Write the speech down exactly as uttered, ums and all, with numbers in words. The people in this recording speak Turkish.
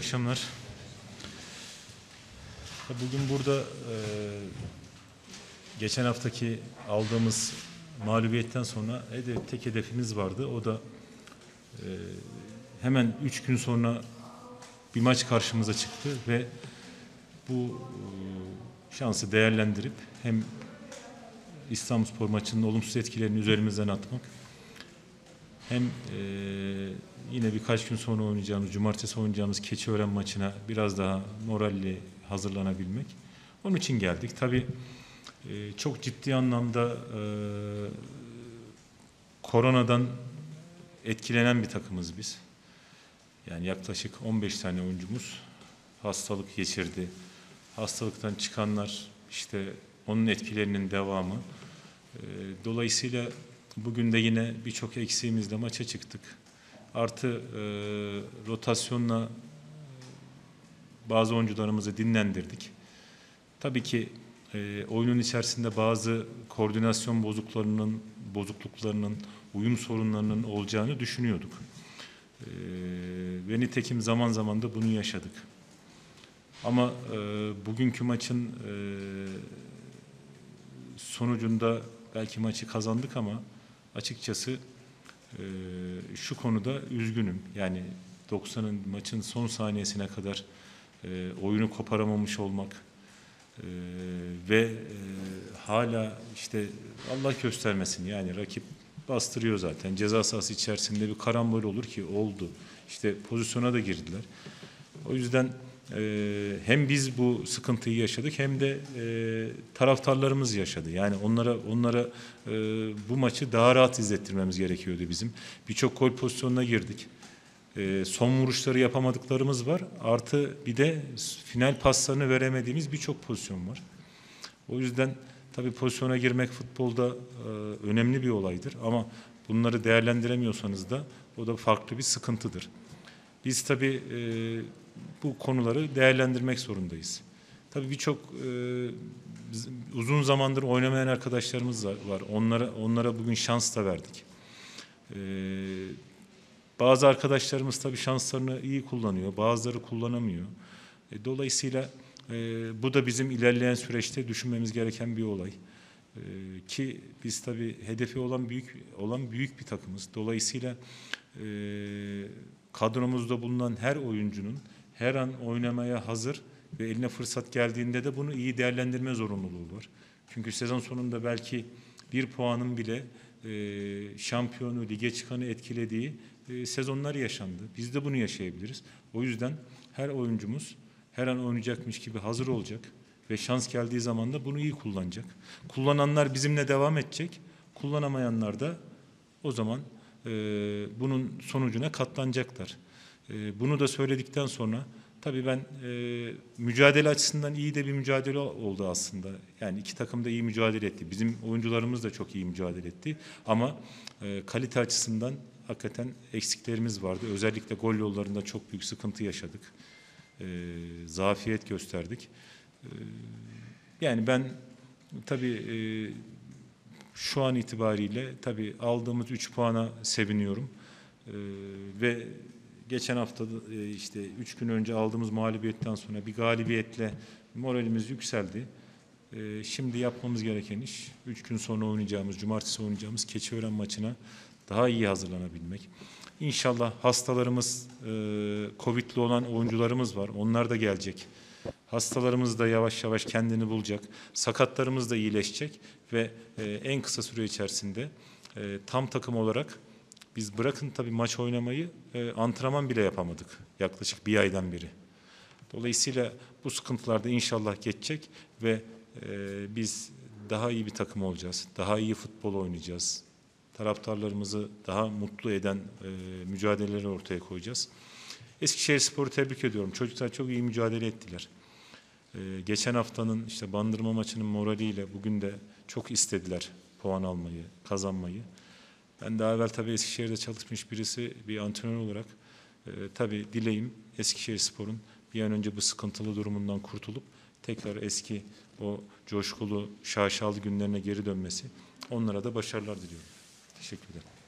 akşamlar. Bugün burada e, geçen haftaki aldığımız mağlubiyetten sonra hedef, tek hedefimiz vardı. O da e, hemen üç gün sonra bir maç karşımıza çıktı ve bu e, şansı değerlendirip hem İstanbulspor maçının olumsuz etkilerini üzerimizden atmak, hem e, yine birkaç gün sonra oynayacağımız, cumartesi oynayacağımız Keçiören maçına biraz daha moralli hazırlanabilmek. Onun için geldik. Tabii e, çok ciddi anlamda e, koronadan etkilenen bir takımız biz. Yani yaklaşık on beş tane oyuncumuz hastalık geçirdi. Hastalıktan çıkanlar işte onun etkilerinin devamı. E, dolayısıyla bugün de yine birçok eksiğimizle maça çıktık. Artı e, rotasyonla bazı oyuncularımızı dinlendirdik. Tabii ki e, oyunun içerisinde bazı koordinasyon bozukluklarının, bozukluklarının, uyum sorunlarının olacağını düşünüyorduk. E, ve nitekim zaman zaman da bunu yaşadık. Ama e, bugünkü maçın e, sonucunda belki maçı kazandık ama açıkçası e, şu konuda üzgünüm. Yani doksanın maçın son saniyesine kadar e, oyunu koparamamış olmak e, ve e, hala işte Allah göstermesin, yani rakip bastırıyor zaten. Ceza sahası içerisinde bir karambol olur ki oldu. İşte pozisyona da girdiler. O yüzden e, hem biz bu sıkıntıyı yaşadık hem de e, taraftarlarımız yaşadı. Yani onlara onlara e, bu maçı daha rahat izlettirmemiz gerekiyordu bizim. Birçok gol pozisyonuna girdik. E, son vuruşları yapamadıklarımız var. Artı bir de final paslarını veremediğimiz birçok pozisyon var. O yüzden tabii pozisyona girmek futbolda e, önemli bir olaydır. Ama bunları değerlendiremiyorsanız da o da farklı bir sıkıntıdır. Biz tabii e, bu konuları değerlendirmek zorundayız. Tabii birçok e, uzun zamandır oynamayan arkadaşlarımız var. Onlara onlara bugün şans da verdik. E, bazı arkadaşlarımız tabii şanslarını iyi kullanıyor, bazıları kullanamıyor. E, dolayısıyla e, bu da bizim ilerleyen süreçte düşünmemiz gereken bir olay. E, ki biz tabii hedefi olan büyük olan büyük bir takımız. Dolayısıyla e, kadromuzda bulunan her oyuncunun her an oynamaya hazır ve eline fırsat geldiğinde de bunu iyi değerlendirme zorunluluğu var. Çünkü sezon sonunda belki bir puanın bile e, şampiyonu, lige çıkanı etkilediği e, sezonlar yaşandı. Biz de bunu yaşayabiliriz. O yüzden her oyuncumuz her an oynayacakmış gibi hazır olacak ve şans geldiği zaman da bunu iyi kullanacak. Kullananlar bizimle devam edecek, kullanamayanlar da o zaman e, bunun sonucuna katlanacaklar. E, bunu da söyledikten sonra tabii ben e, mücadele açısından iyi de bir mücadele oldu aslında. Yani iki takım da iyi mücadele etti. Bizim oyuncularımız da çok iyi mücadele etti. Ama e, kalite açısından hakikaten eksiklerimiz vardı. Özellikle gol yollarında çok büyük sıkıntı yaşadık. E, zafiyet gösterdik. E, yani ben tabii e, şu an itibariyle tabii aldığımız üç puana seviniyorum. E, ve geçen hafta e, işte üç gün önce aldığımız mağlubiyetten sonra bir galibiyetle moralimiz yükseldi. E, şimdi yapmamız gereken iş üç gün sonra oynayacağımız, cumartesi oynayacağımız Keçiören maçına daha iyi hazırlanabilmek. İnşallah hastalarımız, e, Covid'li olan oyuncularımız var. Onlar da gelecek. Hastalarımız da yavaş yavaş kendini bulacak. Sakatlarımız da iyileşecek ve e, en kısa süre içerisinde e, tam takım olarak biz bırakın tabii maç oynamayı, e, antrenman bile yapamadık yaklaşık bir aydan beri. Dolayısıyla bu sıkıntılar da inşallah geçecek ve e, biz daha iyi bir takım olacağız. Daha iyi futbol oynayacağız. Taraftarlarımızı daha mutlu eden e, mücadeleleri ortaya koyacağız. Eskişehirspor'u tebrik ediyorum. Çocuklar çok iyi mücadele ettiler. E, geçen haftanın işte Bandırma maçının moraliyle bugün de çok istediler puan almayı, kazanmayı. Ben daha evvel tabii Eskişehir'de çalışmış birisi, bir antrenör olarak e, tabii dileğim Eskişehirspor'un bir an önce bu sıkıntılı durumundan kurtulup tekrar eski o coşkulu, şaşalı günlerine geri dönmesi. Onlara da başarılar diliyorum. Teşekkür ederim.